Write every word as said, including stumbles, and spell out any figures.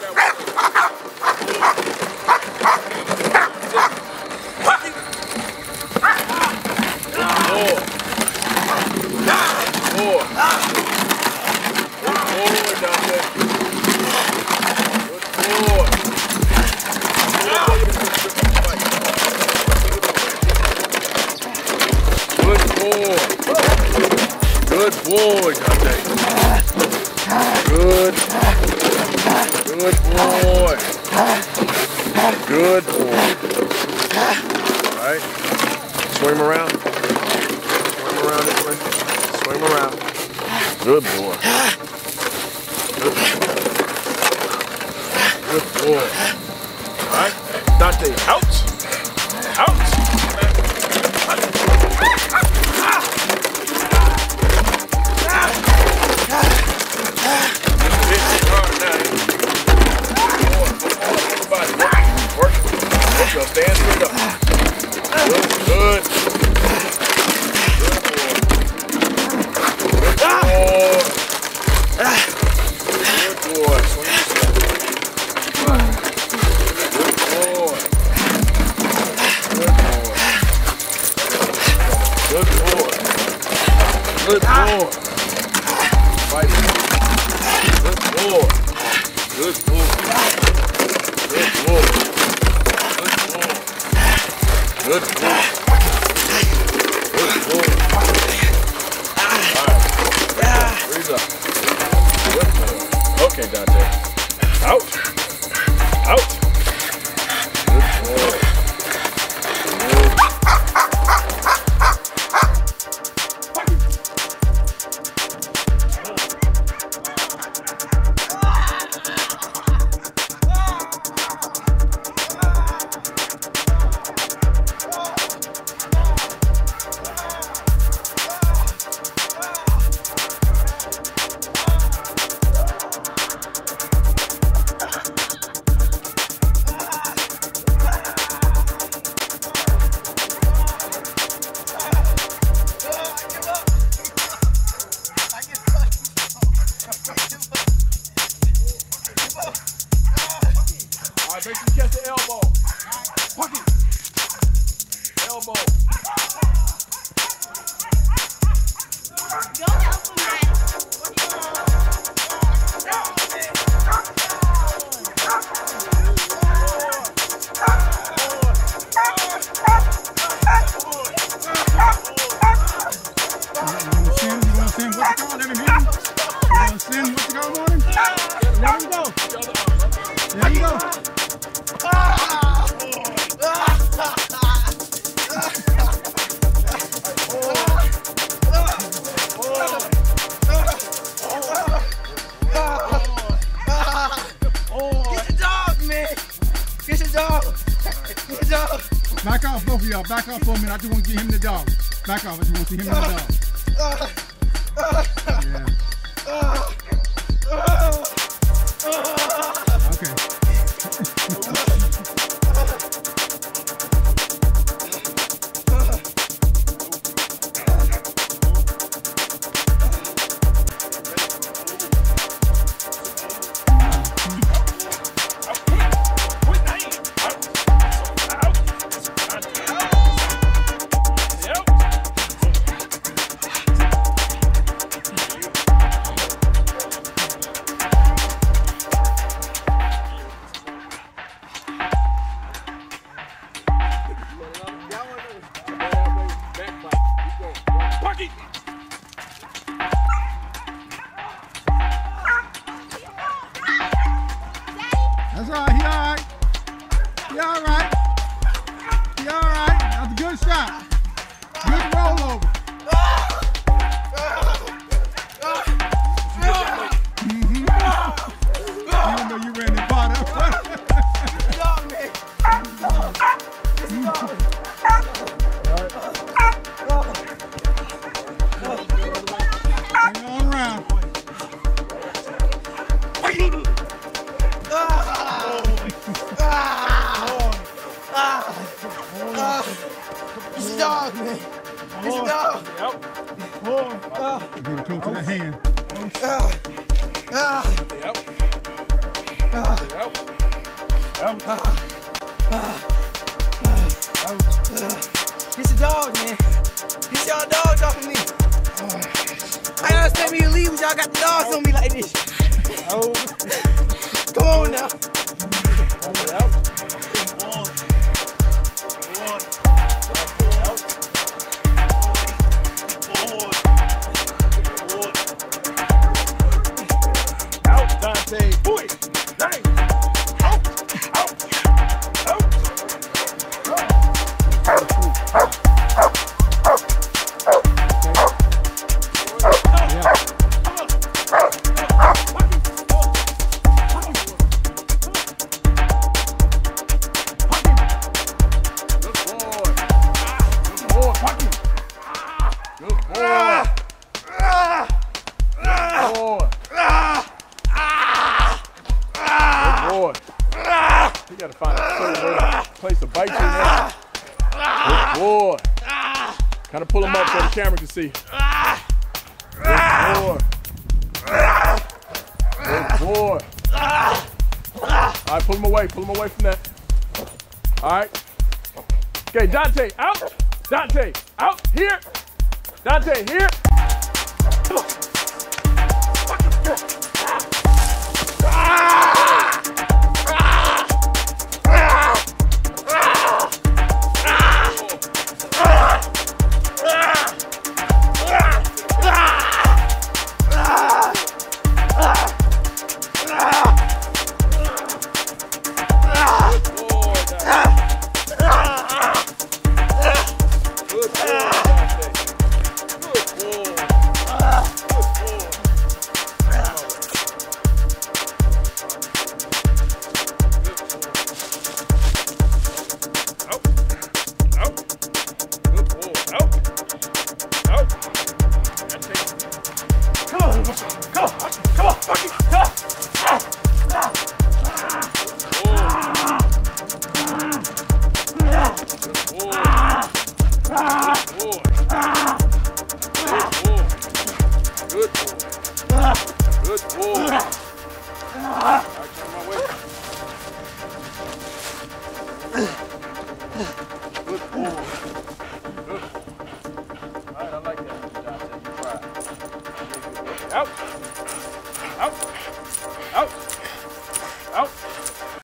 Good boy, Dante. Good. Good boy. Good boy. All right. Swing him around. Swing him around this way. Swing him around. Good boy. Good boy. Good boy. All right. Dante, out. Out. Stand straight up. Good, good. Good boy. Good boy. Good boy. Swing yourself. Good boy. Good boy. Good boy. Good boy. Fight it. Good boy. Good boy. Good boy. Good boy. Good boy. All right. Freeze up. Good boy. Okay, Dante. Out. Out. Good boy. Good. Make sure you catch the elbow. Puck it. Elbow. Don't help him, man. There you go. Back off, both of y'all. Back off for a minute. I just want to get him the dog. Back off. I just want to see him and the dog. Yeah. Okay. That's all right, he all right. He all right. He all right. That's a good shot. Good rollover. Mm-hmm. Even though you ran the ball up. Hang on around. It's a dog, man. It's a dog. Yep. Get him close to that hand. Uh, uh, Yep. It's a dog, man. This y'all dogs off of me. I don't understand me to leave, but y'all got the dogs on me like this. Oh. Come on now. Out, Dante. Boy. Nice. Out. Out. Out. You gotta find a certain place to bite you now. Good boy. Kind of pull him up so the camera can see. Good boy. Good boy. All right, pull him away. Pull him away from that. All right. Okay, Dante, out. Dante, out. Here. Dante, here. Come on. Good boy. I turn my way. Good boy.